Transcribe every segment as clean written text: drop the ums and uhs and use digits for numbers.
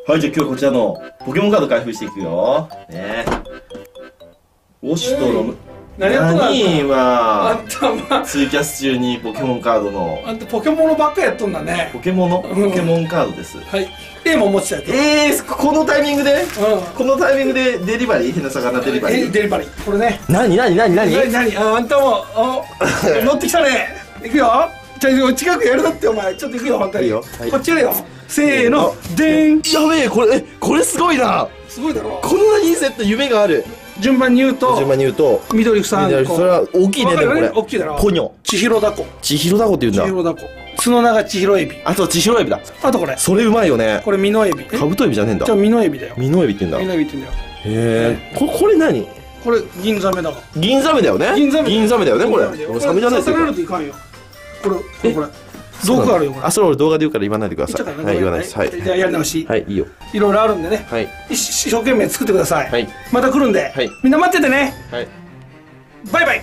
はい、じゃあ今日はこちらのポケモンカード開封していくよ。ね。ウォシュとロム。 何やっとんの今、 あんた、まあ、 ツイキャス中にポケモンカードの。 あんたポケモンばっかやっとんだね。 ポケモンカードです。 はい。絵も持ちたいと。 このタイミングでこのタイミングでデリバリー変な魚デリバリーデリバリー。これね。 何あんたも、乗ってきたね。いくよ。近くやるだってお前。ちょっといくよ、本当に。こっちやるよ。せーの、でん。 やべえ、これすごいな。 すごいだろ。 こんなにいいセット夢がある。 順番に言うと緑3個。 それは大きいね。でもこれ大きいだろ。 ポニョ千尋だこ。 千尋だこって言うんだ。 千尋だこ。角長千尋エビ。 あと千尋エビだ。 あとこれそれうまいよね。 これミノエビ。 カブトエビじゃねえんだ。 じゃあミノエビだよ。 ミノエビって言うんだ。 ミノエビって言うんだよ。 へえ。これ何？ これ銀ザメだから。 銀ザメだよね。銀ザメだよねこれ。俺サメじゃないですよ。 刺されるといかんよ。これ道具あるよこれ。 あ、それ俺動画で言うから言わないでください。はい、言わないです。はい。 じゃあやり直し。 はい、いいよ。 いろいろあるんでね。 はい。 一生懸命作ってください。 はい。 また来るんで。 はい。 みんな待っててね。 はい。 バイバイ。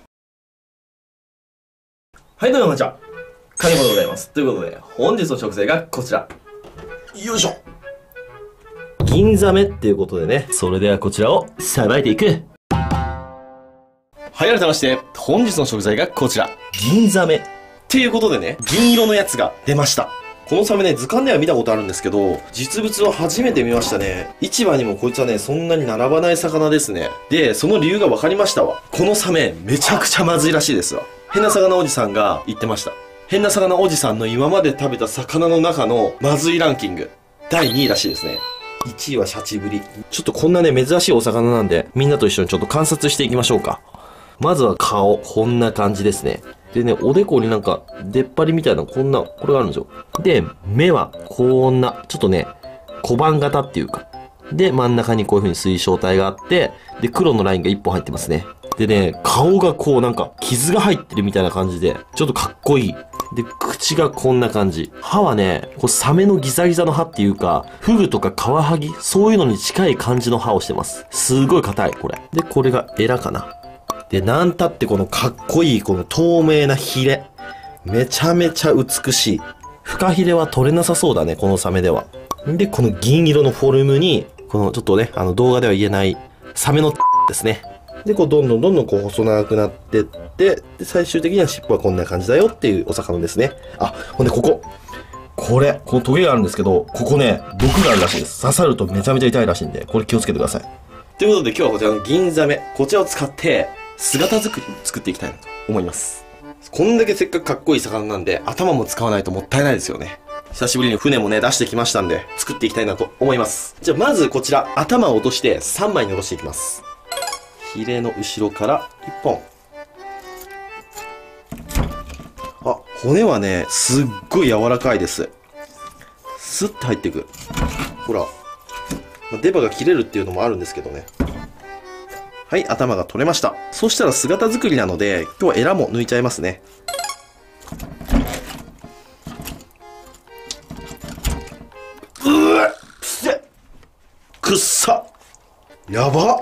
はい、どうもこんにちは。カニボでございます。ということで、本日の食材がこちら。よいしょ。銀ザメっていうことでね。それではこちらをさばいていく。はい、改めまして、本日の食材がこちら。銀ザメ。っていうことでね、銀色のやつが出ました。このサメね、図鑑では見たことあるんですけど、実物は初めて見ましたね。市場にもこいつはね、そんなに並ばない魚ですね。で、その理由が分かりましたわ。このサメ、めちゃくちゃまずいらしいですわ。変な魚おじさんが言ってました。変な魚おじさんの今まで食べた魚の中のまずいランキング、第2位らしいですね。1位はシャチブリ。ちょっとこんなね、珍しいお魚なんで、みんなと一緒にちょっと観察していきましょうか。まずは顔、こんな感じですね。でね、おでこになんか、出っ張りみたいな、これがあるんですよ。で、目は、こんな、ちょっとね、小判型っていうか。で、真ん中にこういう風に水晶体があって、で、黒のラインが1本入ってますね。でね、顔がこうなんか、傷が入ってるみたいな感じで、ちょっとかっこいい。で、口がこんな感じ。歯はね、こうサメのギザギザの歯っていうか、フグとかカワハギ、そういうのに近い感じの歯をしてます。すごい硬い、これ。で、これがエラかな。で、なんたってこのかっこいいこの透明なヒレ。めちゃめちゃ美しい。フカヒレは取れなさそうだね、このサメでは。で、この銀色のフォルムに、このちょっとね、動画では言えないサメのですね。で、こうどんどんこう細長くなってって、で、最終的には尻尾はこんな感じだよっていうお魚ですね。あ、ほんでこのトゲがあるんですけど、ここね、毒があるらしいです。刺さるとめちゃめちゃ痛いらしいんで、これ気をつけてください。ということで今日はこちらの銀ザメ、こちらを使って、姿作りを作っていきたいなと思います。こんだけせっかくかっこいい魚なんで、頭も使わないともったいないですよね。久しぶりに船もね、出してきましたんで、作っていきたいなと思います。じゃあまずこちら、頭を落として3枚に下ろしていきます。ヒレの後ろから1本。あ、骨はね、すっごい柔らかいです。スッて入っていく。ほら。出刃が切れるっていうのもあるんですけどね。はい、頭が取れました。そしたら姿作りなので、今日はエラも抜いちゃいますね。くっさやばっ。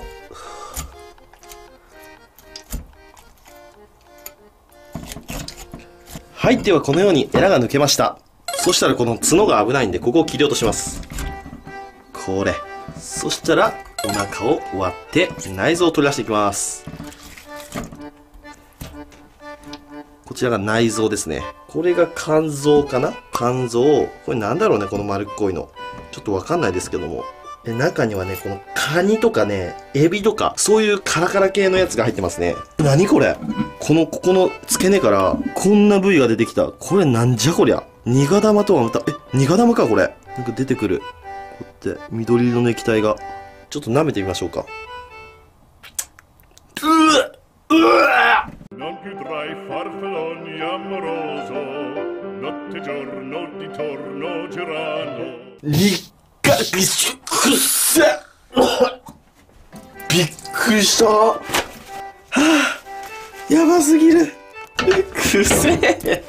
はい、ではこのようにエラが抜けました。そしたらこの角が危ないんで、ここを切り落とします。これ。そしたら、お腹を割って内臓を取り出していきます。こちらが内臓ですね。これが肝臓かな？肝臓。これなんだろうね、この丸っこいの。ちょっとわかんないですけども。で、中にはね、このカニとかね、エビとか、そういうカラカラ系のやつが入ってますね。何これ？ここの付け根から、こんな部位が出てきた。これなんじゃこりゃ。ニガ玉とはまた、ニガ玉かこれ。なんか出てくる。こうやって、緑色の液体が。ちょっと舐めてみましょうか。びっくりした。はぁ、やばすぎる。くせえ。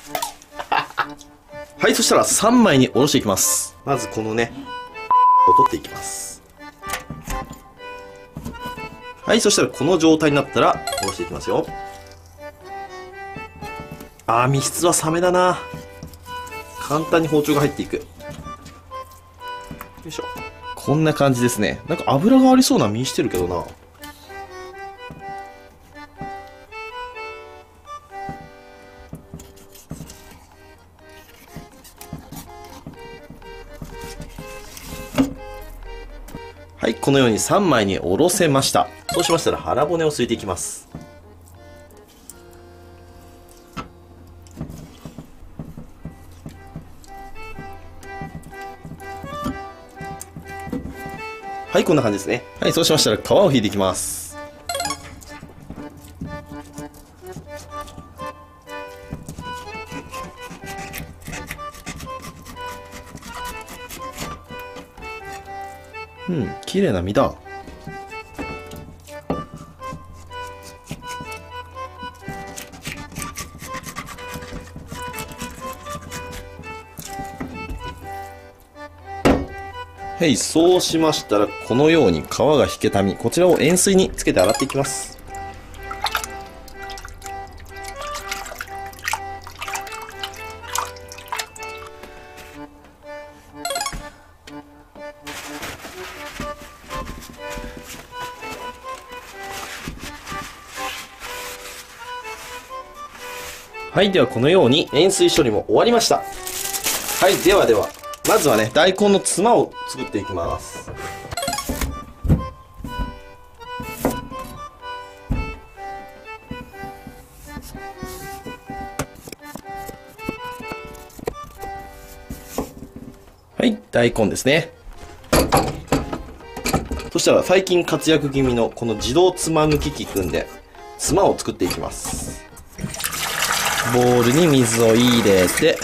はい、そしたら3枚におろしていきます。まずこのね、を取っていきます。はい、そしたらこの状態になったら、おろしていきますよ。身質はサメだな。簡単に包丁が入っていく。 いしょ。こんな感じですね。なんか油がありそうな身してるけどな。はい、このように3枚におろせました。そうしましたら腹骨をすいていきます。はい、こんな感じですね。はい、そうしましたら皮を引いていきます。綺麗な身だ。はい、そうしましたら、このように皮が引けた身、こちらを塩水につけて洗っていきます。はい、ではこのように塩水処理も終わりました。はい、ではまずはね、大根のつまを作っていきます。はい、大根ですね。そしたら最近活躍気味のこの自動つま抜き器くんで、つまを作っていきます。ボウルに水を入れて、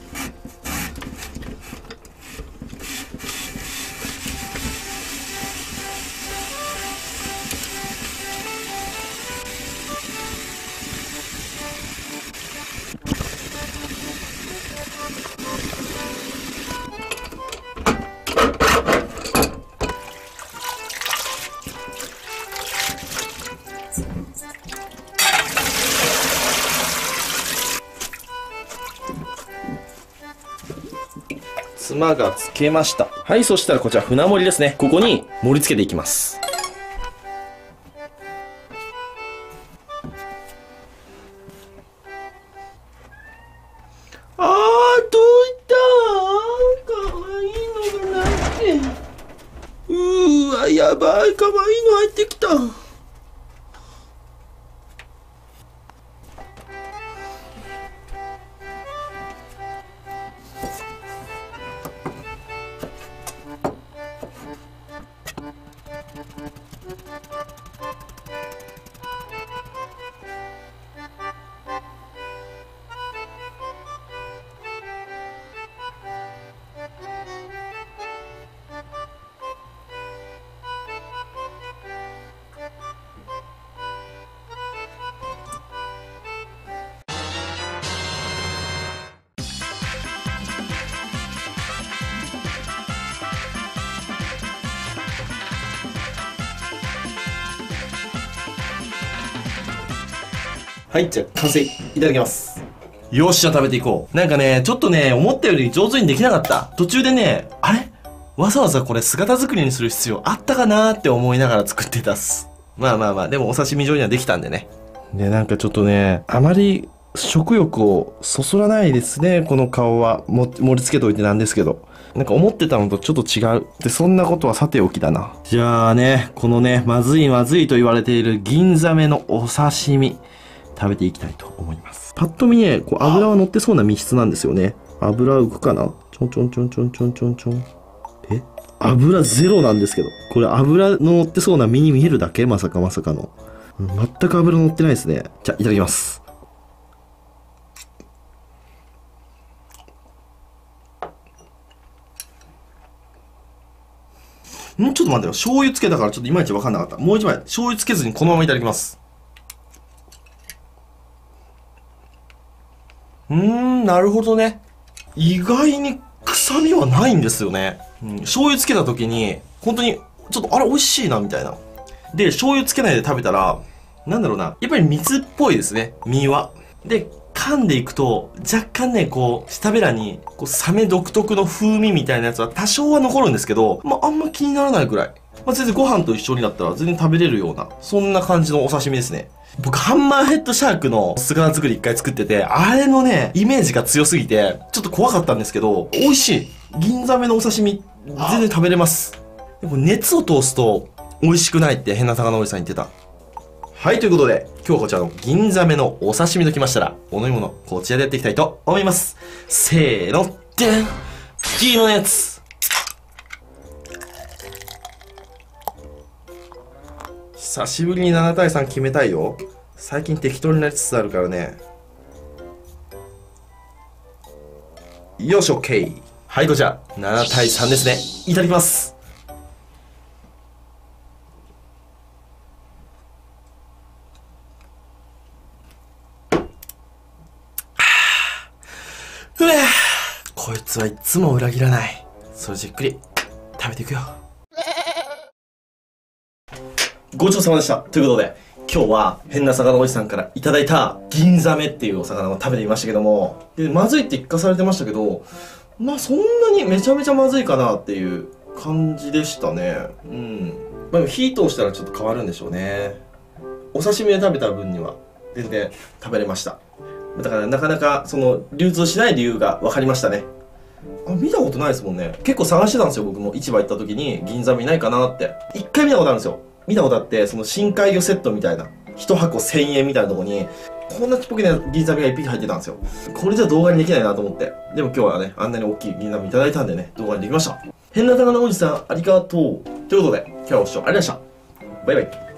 つまがつけました。はい、そしたらこちら船盛りですね。ここに盛り付けていきます。どういったかわいいのがないって。やばい、かわいいの入ってきた。はい、じゃあ完成いただきます。よっしゃ、食べていこう。なんかね、ちょっとね、思ったより上手にできなかった。途中でね、あれわざわざこれ姿作りにする必要あったかなーって思いながら作ってたっす。まあ、でもお刺身状にはできたんでね。で、なんかちょっとね、あまり食欲をそそらないですね、この顔は。盛り付けといてなんですけど。なんか思ってたのとちょっと違う。で、そんなことはさておきだな。じゃあね、このね、まずいと言われている銀ザメのお刺身。食べていきたいと思います。パッと見ね、こう油は乗ってそうな身質なんですよね。油浮くかな？ちょんちょんちょんちょんちょんちょんちょん。油ゼロなんですけど。これ油の乗ってそうな身に見えるだけ？まさかの。全く油乗ってないですね。じゃあ、いただきます。ちょっと待ってよ。醤油つけたからちょっといまいちわかんなかった。もう一枚、醤油つけずにこのままいただきます。なるほどね。意外に臭みはないんですよね。醤油つけた時に、本当に、ちょっと、あれ美味しいな、みたいな。で、醤油つけないで食べたら、なんだろうな。やっぱり水っぽいですね、身は。で、皮噛んでいくと、若干ね、こう、舌べらに、こう、サメ独特の風味みたいなやつは多少は残るんですけど、まあ、あんま気にならないくらい。まあ、全然ご飯と一緒にだったら全然食べれるような、そんな感じのお刺身ですね。僕、ハンマーヘッドシャークの姿作り一回作ってて、あれのね、イメージが強すぎて、ちょっと怖かったんですけど、美味しい。銀ザメのお刺身、全然食べれます。でも熱を通すと、美味しくないって変な魚おじさん言ってた。はい、ということで、今日はこちらの銀ザメのお刺身ときましたら、お飲み物、こちらでやっていきたいと思います。せーの、でん！黄色のやつ。久しぶりに7対3決めたいよ。最近適当になりつつあるからね。よし、OK。はい、こちら、7対3ですね。いただきます。うわぁ、こいつはいつも裏切らない。それじっくり食べていくよ。ごちそうさまでした。ということで、今日は変な魚おじさんからいただいた銀ザメっていうお魚を食べてみましたけども、でまずいって聞かされてましたけど、まあそんなにめちゃめちゃまずいかなっていう感じでしたね。うん。まあ火通したらちょっと変わるんでしょうね。お刺身で食べた分には全然食べれました。だからなかなかその流通しない理由が分かりましたね。あ、見たことないですもんね。結構探してたんですよ、僕も。市場行った時に銀ザメいないかなって。一回見たことあるんですよ。見たことあって、その深海魚セットみたいな、一箱1000円みたいなとこに、こんなちっぽけな銀ザメが1匹入ってたんですよ。これじゃ動画にできないなと思って。でも今日はね、あんなに大きい銀ザメいただいたんでね、動画にできました。変な魚おじさん、ありがとう。ということで、今日はご視聴ありがとうございました。バイバイ。